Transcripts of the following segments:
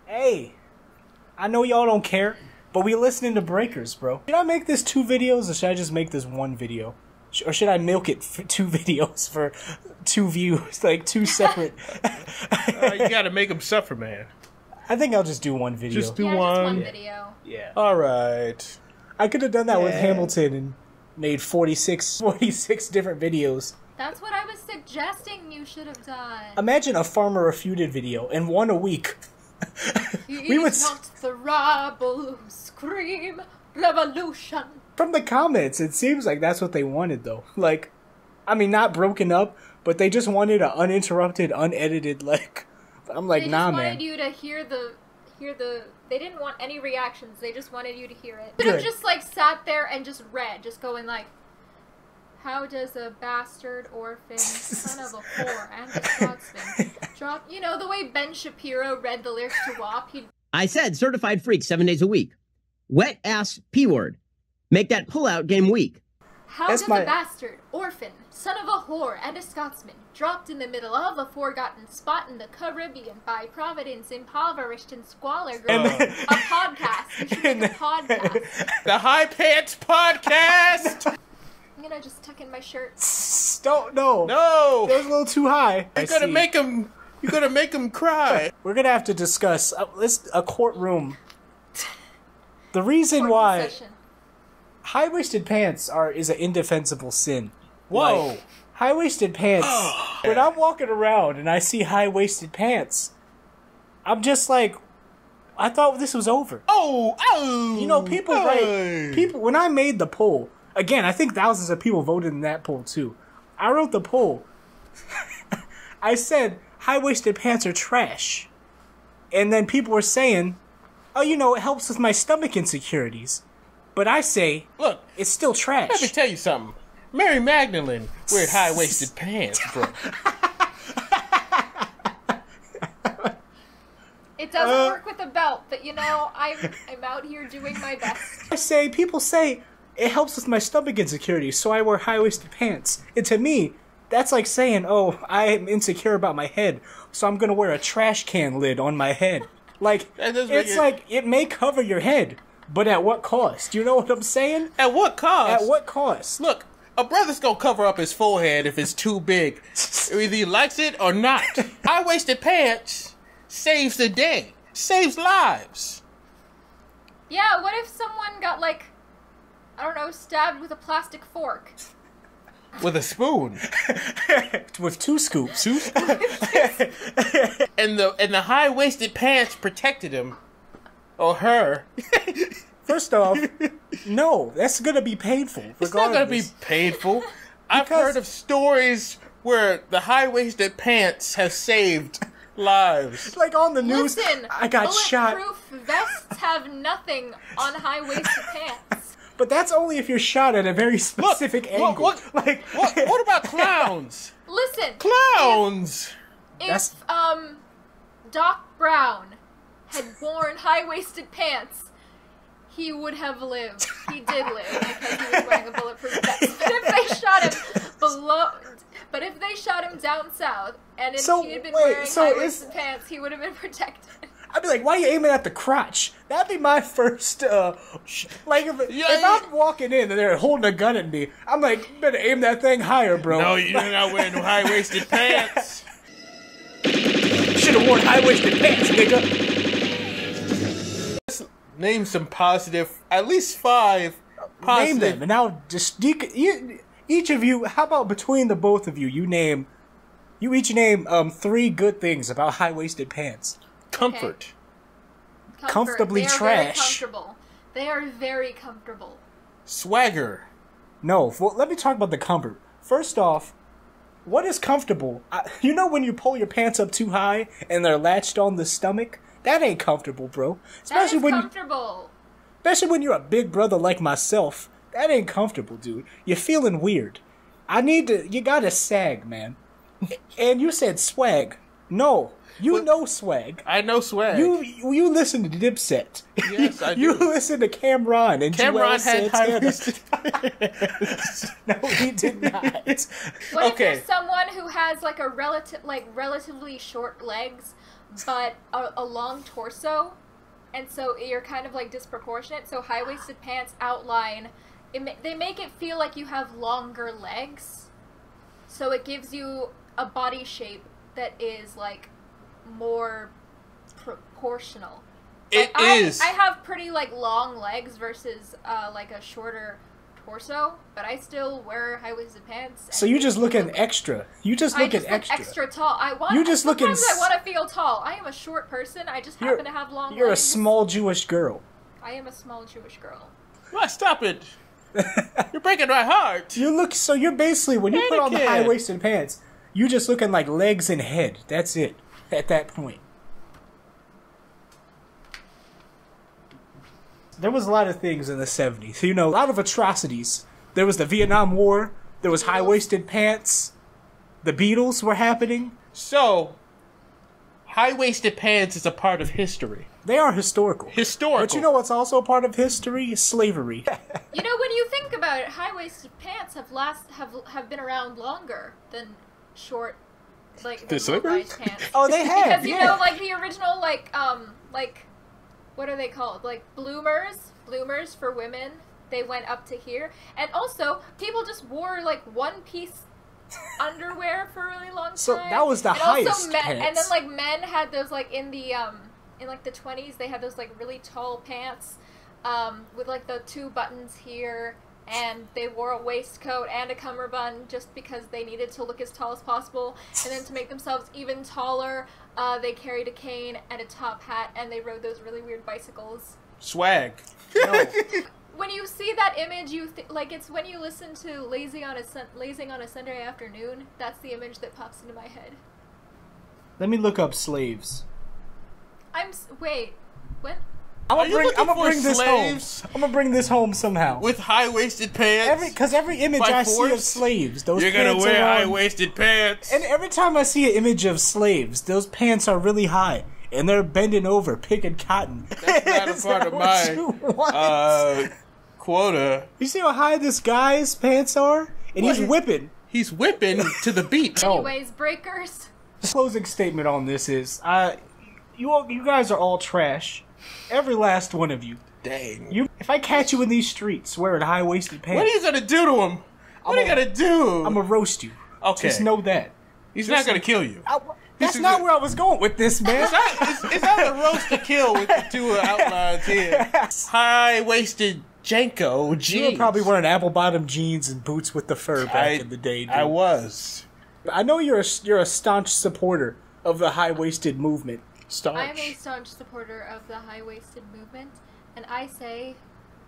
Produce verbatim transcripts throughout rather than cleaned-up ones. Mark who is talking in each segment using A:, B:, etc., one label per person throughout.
A: Hey, I know y'all don't care, but we listening to BREAKERZ, bro. Should I make this two videos, or should I just make this one video? Or should I milk it for two videos for two views, like two separate?
B: uh, you gotta make them suffer, man.
A: I think I'll just do one video.
B: Just do
C: yeah,
B: one.
C: Just one video.
A: Yeah.
B: All right.
A: I could have done that
B: yeah.
A: with Hamilton and made forty-six, forty-six different videos.
C: That's what I was suggesting you should have done.
A: Imagine a Farmer Refuted video and one a week.
C: He
A: we would
C: is not the rabble who scream revolution.
A: From the comments, it seems like that's what they wanted, though. Like, I mean, not broken up, but they just wanted an uninterrupted, unedited, like, I'm like,
C: they
A: nah,
C: man. They just
A: man.
C: wanted you to hear the, hear the, they didn't want any reactions, they just wanted you to hear it.
A: Good.
C: Could have just, like, sat there and just read, just going, like, how does a bastard orphan, son of a whore, and a Scotsman drop, you know, the way Ben Shapiro read the lyrics to W A P, he'd...
D: I said certified freak seven days a week. Wet ass P-word. Make that pullout game weak.
C: How
A: That's
C: does
A: my...
C: a bastard, orphan, son of a whore, and a Scotsman, dropped in the middle of a forgotten spot in the Caribbean by Providence, impoverished and squalor, grow
A: then...
C: a podcast? You should make a podcast.
B: The High Pants Podcast!
C: I'm gonna just tuck in my shirt.
A: Don't, no.
B: No!
A: That was a little too high.
B: You're gonna make him, you're gonna make him cry.
A: We're gonna have to discuss, uh, this, a courtroom. The reason
C: Court
A: why...
C: session.
A: High-waisted pants are is an indefensible sin.
B: Whoa.
A: Like, high-waisted pants,
B: Oh.
A: when I'm walking around and I see high-waisted pants, I'm just like, I thought this was over.
B: Oh, oh.
A: You know, people
B: hey.
A: write, people, when I made the poll, again, I think thousands of people voted in that poll too. I wrote the poll. I said, high-waisted pants are trash. And then people were saying, oh, you know, it helps with my stomach insecurities. But I say,
B: look,
A: it's still trash.
B: let me tell you something. Mary Magdalene wearing high-waisted pants, bro.
C: It doesn't
A: Uh,
C: work with a belt, but you know, I'm, I'm out here doing my best.
A: I say, people say, it helps with my stomach insecurities, so I wear high-waisted pants. And to me, that's like saying, oh, I'm insecure about my head, so I'm gonna wear a trash can lid on my head. Like, it's
B: it...
A: like, it may cover your head, but at what cost? You know what I'm saying?
B: At what cost?
A: At what cost?
B: Look, a brother's gonna cover up his forehead if it's too big. Either he likes it or not. High-waisted pants saves the day. Saves lives.
C: Yeah, what if someone got, like, I don't know, stabbed with a plastic fork?
B: With a spoon.
A: With two scoops.
B: Two scoops. and the and the high-waisted pants protected him. Or her.
A: First off, no, that's gonna be painful.
B: It's not gonna be painful. I've heard of stories where the high-waisted pants have saved lives.
A: Like on the news,
C: Listen,
A: I got shot.
C: Bulletproof vests have nothing on high-waisted pants.
A: But that's only if you're shot at a very specific
B: Look,
A: angle.
B: What, what,
A: like,
B: what, what about clowns?
C: Listen,
B: Clowns!
C: If,
A: That's-
C: if um, Doc Brown had worn high-waisted pants, he would have lived. He did live because he was wearing a bulletproof vest. But if they shot him below, but if they shot him down south, and if
A: So,
C: he had been
A: wait,
C: wearing
A: so
C: high-waisted
A: is-
C: pants, he would have been protected.
A: I'd be like, why are you aiming at the crotch? That'd be my first, uh, like, if,
B: Yeah,
A: if
B: yeah.
A: I'm walking in and they're holding a gun at me, I'm like, you better aim that thing higher, bro.
B: No, you're not wearing no high-waisted pants.
A: Should've worn high-waisted pants, nigga.
B: Let's name some positive, at least five positive.
A: Name them, and now just, you, you, each of you, how about between the both of you, you name, you each name, um, three good things about high-waisted pants.
B: Comfort.
C: Comfort.
A: Comfortably
C: they are
A: trash.
C: Very comfortable. They are very comfortable.
B: Swagger.
A: No, well, let me talk about the comfort. First off, what is comfortable? I, you know when you pull your pants up too high and they're latched on the stomach? That ain't comfortable, bro. Especially
C: that is
A: when
C: comfortable.
A: You, especially when you're a big brother like myself. That ain't comfortable, dude. You're feeling weird. I need to. You gotta sag, man. And you said swag. No, you
B: What?
A: know swag.
B: I know swag.
A: You you listen to Dipset.
B: Yes, I
A: You
B: do.
A: listen to Cameron and
B: Cameron
A: Joel
B: had
A: Santana.
B: high-waisted.
A: No, he did not.
C: What
B: Okay.
C: if you're someone who has like a relative, like relatively short legs, but a, a long torso, and so you're kind of like disproportionate. So high-waisted pants outline, it ma- they make it feel like you have longer legs, so it gives you a body shape that is like more proportional.
B: It
C: like,
B: is.
C: I, I have pretty like long legs versus uh, like a shorter torso, but I still wear high-waisted pants.
A: So you just looking extra. You just
C: I
A: looking
C: just look
A: extra.
C: extra tall. I want.
A: You just looking
C: sometimes
A: s-
C: I want to feel tall. I am a short person. I just
A: You're-
C: happen to have long
A: You're
C: legs.
A: a small Jewish girl.
C: I am a small Jewish girl.
B: What? Stop it. You're breaking my heart.
A: You look so you're basically when you put on the
B: Anakin.
A: high-waisted pants, you just looking like legs and head. That's it. At that point. There was a lot of things in the seventies. You know, a lot of atrocities. There was the Vietnam War. There was high-waisted pants. The Beatles were happening.
B: So, high-waisted pants is a part of history.
A: They are historical.
B: Historical.
A: But you know what's also a part of history? Slavery.
C: You know, when you think about it, high-waisted pants have last have have been around longer than short, like
B: The
C: than
B: slippers?
C: low-rise pants.
A: Oh, they have.
C: Because you
A: yeah.
C: know, like the original, like um, like what are they called? Like bloomers, bloomers for women. They went up to here, and also people just wore like one-piece underwear for a really long time.
A: So that was the
C: and
A: highest
C: Also men,
A: pants.
C: and then like men had those like in the um in like the twenties they had those like really tall pants um with like the two buttons here, and they wore a waistcoat and a cummerbund just because they needed to look as tall as possible. And then to make themselves even taller, uh, they carried a cane and a top hat, and they rode those really weird bicycles.
B: Swag.
A: No.
C: When you see that image, you th- like it's when you listen to "Lazy on a Sun- Lazing on a Sunday Afternoon." That's the image that pops into my head.
A: Let me look up slaves.
C: I'm s- wait, what?
A: I'm
B: Are
A: gonna
B: you
A: bring.
B: looking
A: I'm gonna
B: for
A: bring this
B: slaves?
A: home. I'm gonna bring this home somehow.
B: With high-waisted pants.
A: Every because every image
B: By
A: I see of
B: force?
A: slaves, those
B: You're gonna
A: pants
B: wear
A: are on-
B: high-waisted pants.
A: And every time I see an image of slaves, those pants are really high and they're bending over picking cotton.
B: That's not a
A: Is
B: part
A: that
B: of
A: what
B: my
A: you want?
B: uh, quota.
A: You see how high this guy's pants are, and he's
B: What?
A: whipping.
B: He's whipping to the beat.
A: Oh.
C: Anyways, breakers.
A: The closing statement on this is, uh, you all, you guys are all trash. Every last one of you.
B: Dang.
A: You, if I catch you in these streets wearing high waisted pants,
B: What are you gonna do to him? What are you
A: I'm
B: gonna do?
A: I'm gonna roast you.
B: Okay.
A: Just know that.
B: He's not gonna kill you.
A: I, that's
B: is
A: not
B: a-
A: where I was going with this, man.
B: It's not, it's, it's not a roast to kill with the two outlines here. High-waisted Janko jeans.
A: You were probably wearing apple bottom jeans and boots with the fur back
B: I,
A: in the day. Dude.
B: I was.
A: I know you're a, you're a staunch supporter of the high waisted movement.
B: Staunch.
C: I am a staunch supporter of the high-waisted movement, and I say,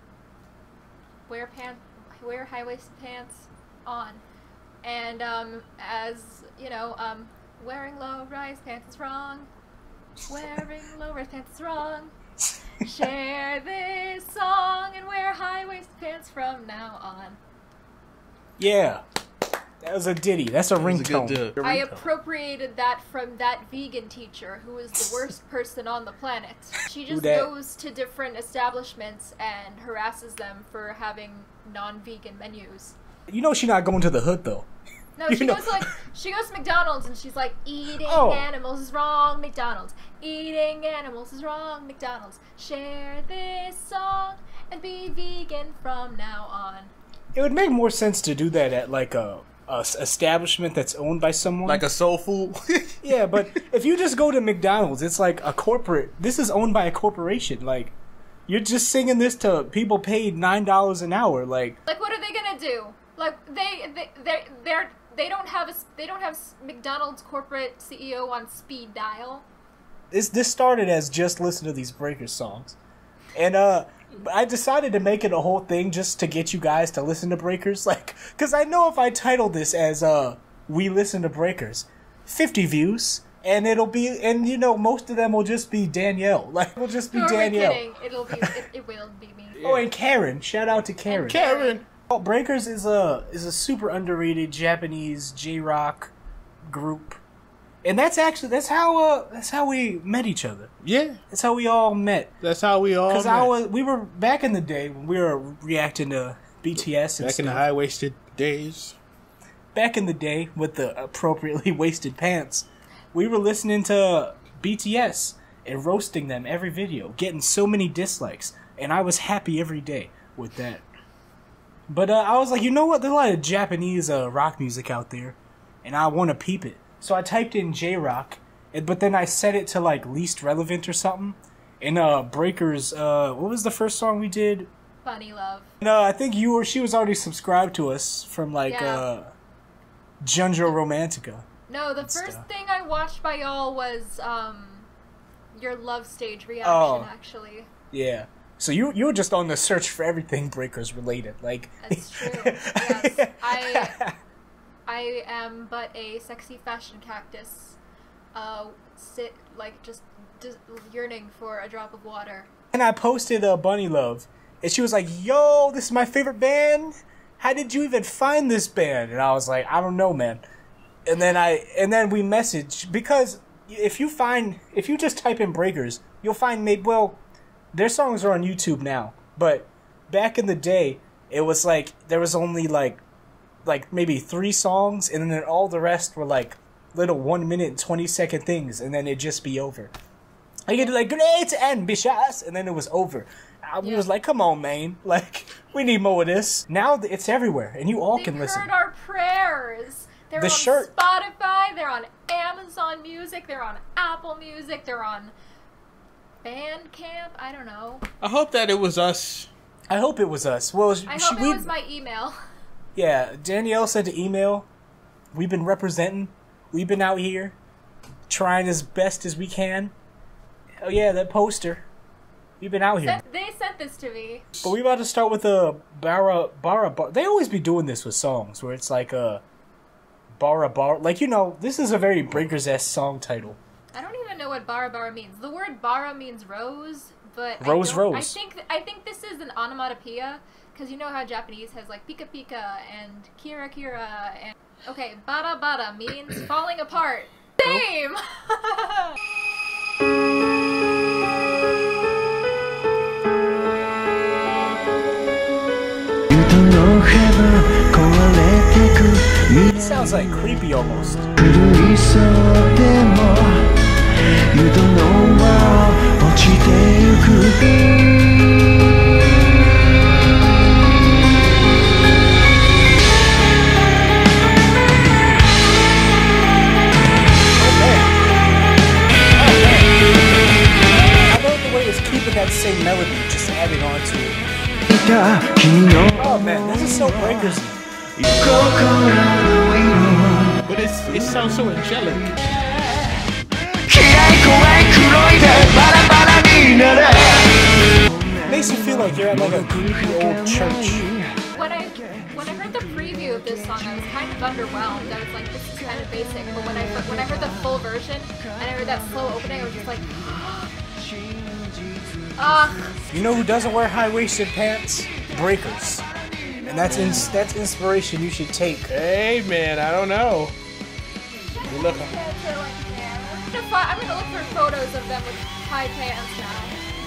C: wear pant, wear high-waisted pants on, and um, as you know, um, wearing low-rise pants is wrong. Wearing low-rise pants is wrong. Share this song and wear high-waisted pants from now on.
A: Yeah, that was a ditty. That's a
B: That was a good,
A: ringtone.
B: uh,
C: I appropriated that from that vegan teacher who is the worst person on the planet. She just
A: dat?
C: goes to different establishments and harasses them for having non-vegan menus.
A: You know she's not going to the hood though.
C: No,
A: You
C: she
A: know-
C: goes to, like she goes to McDonald's and she's like, eating
A: Oh.
C: animals is wrong, McDonald's. Eating animals is wrong, McDonald's. Share this song and be vegan from now on.
A: It would make more sense to do that at like a, a s- establishment that's owned by someone.
B: Like a soul food.
A: yeah, but if you just go to McDonald's, it's like a corporate. This is owned by a corporation. Like you're just singing this to people paid nine dollars an hour. Like
C: Like, what are they gonna do? Like, they they they they're they don't have a s- they don't have s- McDonald's corporate C E O on speed dial.
A: this this started as just listen to these Breakers songs, and uh, I decided to make it a whole thing just to get you guys to listen to Breakers. Like, cause I know if I title this as uh, we listen to Breakers, fifty views. And it'll be, and you know, most of them will just be Danielle. Like, it'll just be
C: Who are we
A: Danielle.
C: kidding? It'll be it, it will be me.
A: Oh, and Karen. Shout out to Karen.
B: Karen.
A: Oh, Breakers is a is a super underrated Japanese J-rock group, and that's actually that's how uh that's how we met each other.
B: Yeah.
A: That's how we all met.
B: That's how we all
A: Because
B: met.
A: I was we were back in the day when we were reacting to B T S and
B: Back in the
A: stuff.
B: high-waisted days.
A: Back in the day with the appropriately waisted pants, we were listening to B T S and roasting them every video, getting so many dislikes, and I was happy every day with that. But uh, I was like, you know what? There's a lot of Japanese uh, rock music out there, and I want to peep it. So I typed in J-Rock, and, but then I set it to like least relevant or something. And uh, BREAKERZ, uh, what was the first song we did?
C: Funny Love.
A: No, I think you or she was already subscribed to us from like
C: Yeah.
A: uh, Junjo Romantica.
C: No, the first
A: stuff.
C: thing I watched by y'all was um, your love stage reaction,
A: Oh.
C: actually.
A: Yeah. So you you were just on the search for everything BREAKERZ related, like.
C: That's true. Yes, I I am but a sexy fashion cactus, uh, sit like just, just yearning for a drop of water.
A: And I posted uh, Bunny Love, and she was like, "Yo, this is my favorite band. How did you even find this band?" And I was like, "I don't know, man." And then I and then we messaged, because if you find if you just type in BREAKERZ, you'll find maybe well. Their songs are on YouTube now, but back in the day, it was like there was only like, like maybe three songs, and then all the rest were like little one minute and twenty second things, and then it'd just be over. I get like great ambitious, and then it was over. I
C: Yeah.
A: was like, come on, man, like we need more of this. Now it's everywhere, and you all
C: They've
A: can listen.
C: heard our prayers. They're
A: The
C: on
A: shirt.
C: Spotify. They're on Amazon Music. They're on Apple Music. They're on Bandcamp. I don't know.
B: I hope that it was us.
A: I hope it was us. Well,
C: I
A: she,
C: hope
A: we,
C: it was my email.
A: yeah, Danielle sent an email. We've been representing. We've been out here trying as best as we can. Oh yeah, that poster. We've been out here.
C: Sent- They sent this to me.
A: But we about to start with a bara bara bar. They always be doing this with songs where it's like a bara bar. Like, you know, this is a very BREAKERZ-esque song title.
C: I don't even know what bara bara means. The word bara means rose, but
A: Rose,
C: I don't, I
A: rose.
C: think th- I think this is an onomatopoeia, because you know how Japanese has like pika pika and kira kira and okay, bara bara means falling apart. Same.
A: It sounds like creepy almost. I love the way it's keeping that same melody, just adding on to it. Oh man, this is so BREAKERZ.
B: But it's, it sounds so angelic.
A: Makes you feel like you're at like a creepy old church.
C: When I when I heard the preview of this song, I was kind of underwhelmed. I was like, this is kind of basic. But when I heard, when I heard the full version and I heard that slow opening, I was just like, ah.
A: You know who doesn't wear high-waisted pants? BREAKERZ. And that's in, that's inspiration you should take.
B: Hey man, I don't know. You look.
C: I'm gonna, fi- I'm gonna look for photos of them with high pants now.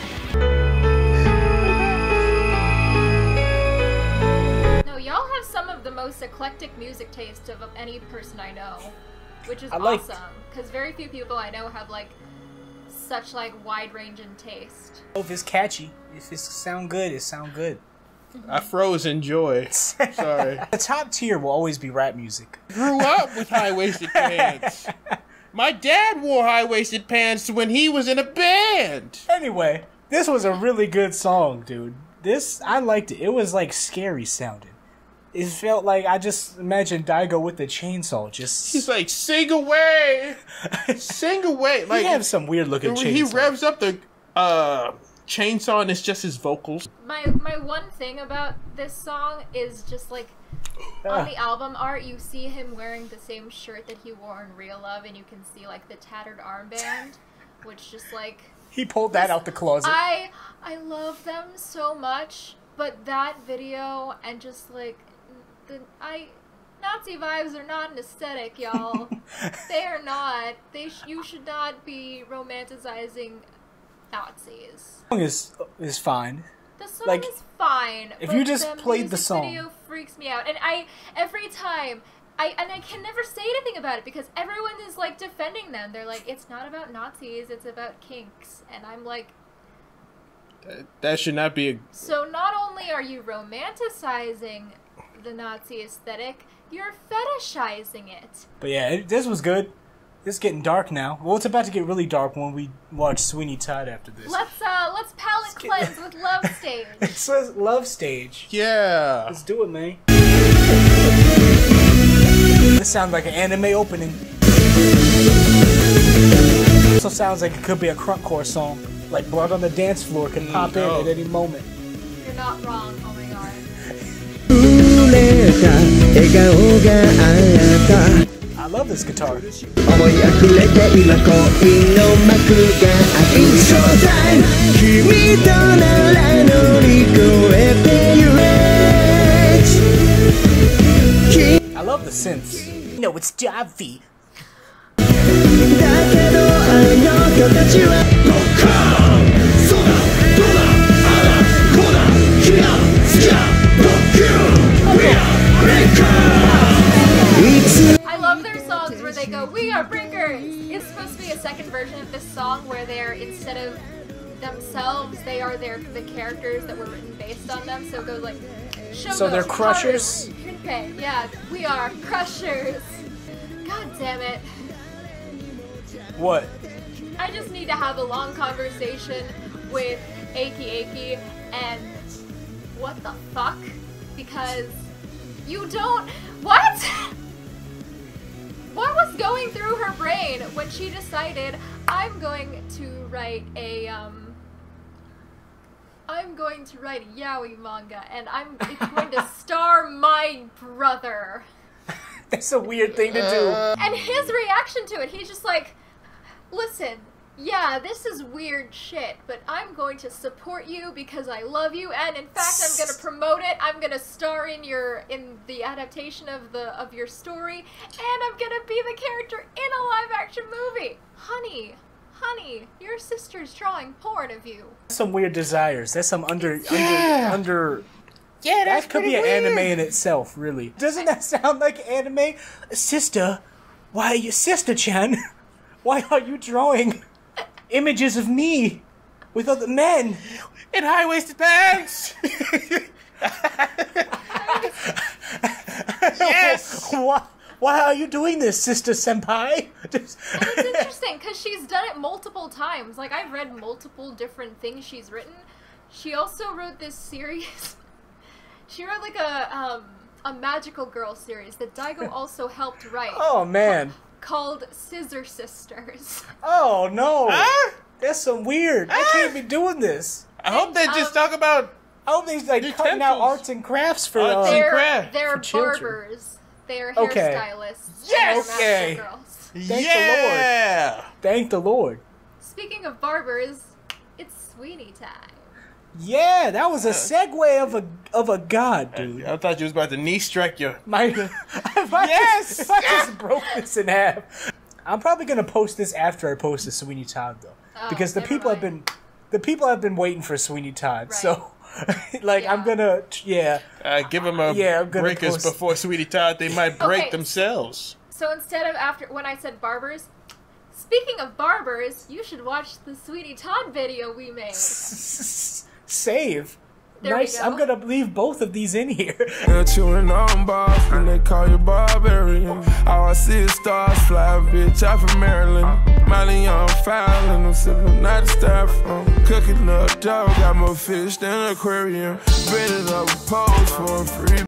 C: No, y'all have some of the most eclectic music taste of any person I know, which is
A: I like-
C: awesome. Because very few people I know have like such like wide range in taste.
A: If it's catchy, if it sound good, it sound good.
B: I froze in joy. Sorry.
A: The top tier will always be rap music.
B: Grew up with high-waisted pants. My dad wore high-waisted pants when he was in a band.
A: Anyway, this was a really good song, dude. This, I liked it. It was like scary sounding. It felt like I just imagined Daigo with the chainsaw just...
B: He's like, sing away, sing away. Like
A: he have some weird looking chainsaw.
B: he revs up the uh, chainsaw and it's just his vocals.
C: My my one thing about this song is just like on the album art, you see him wearing the same shirt that he wore in Real Love, and you can see like the tattered armband, which just like
A: He pulled that out the closet.
C: I I love them so much, but that video and just like the I Nazi vibes are not an aesthetic, y'all. They are not. They sh- you should not be romanticizing Nazis.
A: The song is is fine.
C: The song
A: Like,
C: is fine.
A: if
C: but
A: you just
C: the
A: played the
C: music
A: song-
C: video freaks me out, and I every time I and I can never say anything about it because everyone is like defending them. They're like, it's not about Nazis, it's about kinks, and I'm like,
B: that, that should not be a.
C: So not only are you romanticizing the Nazi aesthetic, you're fetishizing it.
A: But yeah, it, this was good. It's getting dark now. Well, it's about to get really dark when we watch Sweeney Todd after this.
C: Let's uh, let's palate cleanse with Love Stage.
A: It's a love stage.
B: Yeah.
A: Let's do it, man. This sounds like an anime opening. Also sounds like it could be a crunkcore song. Like Blood on the Dance Floor can pop
B: Mm, no.
A: in at any moment.
C: You're not wrong. Oh my god.
A: I love this guitar. I love the synths. No, it's Javi.
C: I love their songs where they go, "We are breakers." It's supposed to be a second version of this song where they're, instead of themselves, they are their the characters that were written based on them. So it goes like, Shogo,
A: So they're crushers?
C: Okay, yeah, we are crushers. God damn it.
A: What?
C: I just need to have a long conversation with Aki Aki and what the fuck? Because you don't. What? What was going through her brain when she decided I'm going to write a um I'm going to write a yaoi manga and I'm it's going to star my brother.
A: That's a weird thing to do.
C: And his reaction to it, he's just like, listen, yeah, this is weird shit, but I'm going to support you because I love you, and in fact, I'm going to promote it. I'm going to star in your in the adaptation of the of your story, and I'm going to be the character in a live-action movie. Honey, honey, your sister's drawing porn of you.
A: Some weird desires. That's some under
B: Yeah.
A: under under.
B: Yeah, that's
A: That could be an
B: pretty
A: anime
B: weird.
A: in itself, really. Doesn't that sound like anime? Sister, why are you, Sister-chan? Why are you drawing images of me with other men
B: in high-waisted pants? Yes.
A: Why, why are you doing this, Sister Senpai? Just-
C: And it's interesting because she's done it multiple times. Like, I've read multiple different things she's written. She also wrote this series. She wrote like a um, a magical girl series that Daigo also helped write.
A: Oh man.
C: Called Scissor Sisters.
A: Oh no.
B: Huh?
A: That's some weird. I can't be doing this.
B: I hope they just
C: Um,
B: talk about.
A: I hope they're like cutting out
B: Utensils.
A: arts and crafts for
B: Arts
A: uh,
B: and
C: They're,
B: craft
C: they're
A: for children.
C: barbers. They're
A: Okay.
C: hairstylists.
B: Yes!
C: And they're
A: Okay.
C: magical girls.
A: Thank
B: yeah.
A: Thank the Lord.
C: Speaking of barbers, it's Sweeney time.
A: Yeah, that was a segue of a of a god, dude.
B: I thought you was about to knee strike you.
A: My, if I
B: Yes!
A: just, if I just broke this in half, I'm probably gonna post this after I post the Sweeney Todd though,
C: Oh,
A: because the
C: never
A: people have
C: mind.
A: been, the people have been waiting for Sweeney Todd.
C: Right.
A: So, like, I'm
C: Yeah.
A: gonna, yeah,
B: Uh, give them a
A: Yeah, I'm gonna
B: breakers
A: post-
B: before Sweetie Todd. They might break
C: Okay.
B: themselves.
C: So instead of after when I said barbers, speaking of barbers, you should watch the Sweetie Todd video we made.
A: save.
C: There we
A: nice.
C: go.
A: I'm gonna leave both of these in here.
E: They're chewing on bars when they call you barbarian. All I see is stars fly, bitch, I'm from Maryland. Miley on file and I'm sipping not the styrofoam. Cooking up dough, got more fish than an aquarium. Bred it up, pose for a free.